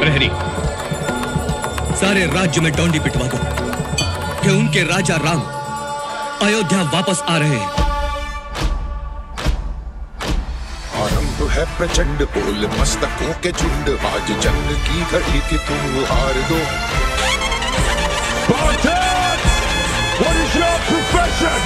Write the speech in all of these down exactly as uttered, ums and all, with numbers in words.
प्रहरी, सारे राज्य में डोंडी पिटवा दो कि उनके राजा राम अयोध्या वापस आ रहे हैं। आरंभ है प्रचंड बोल मस्तकों के झुंड, आज जंग की घड़ी की तुम हार दो। What is your profession?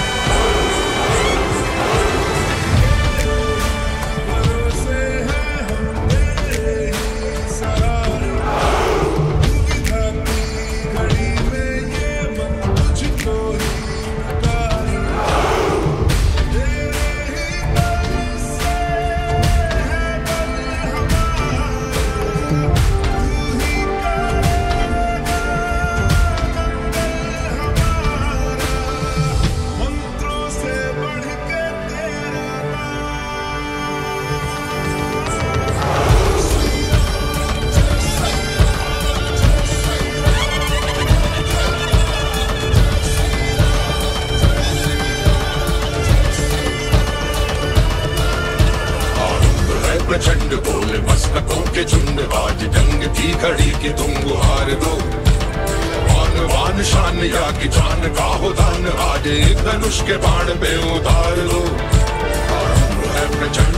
प्रचंड बोले मस्तकों के झुंड, आज जंग की घड़ी की तुम गुहार दो। वान वान शान या की जान का हो दान, आज एक धनुष के बाण पे उतार दो। आरंभ है प्रचंड,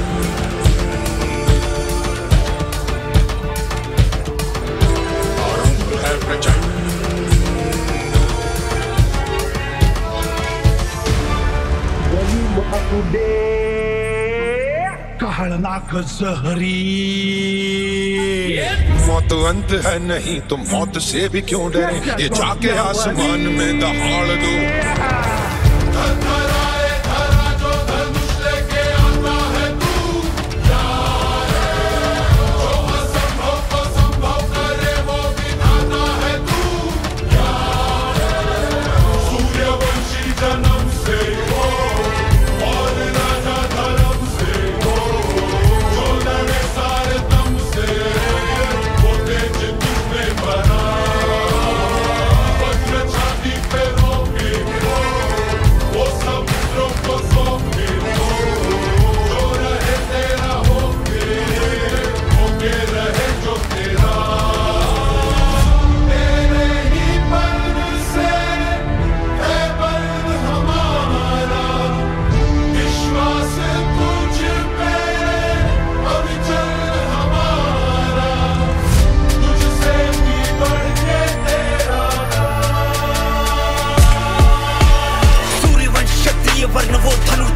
आरंभ है प्रचंड। कहलनाक जहरी मौत अंत है नहीं तो मौत से भी क्यों डरे, ये जाके आसमान में दहाड़ दो। वर्ण वो धनु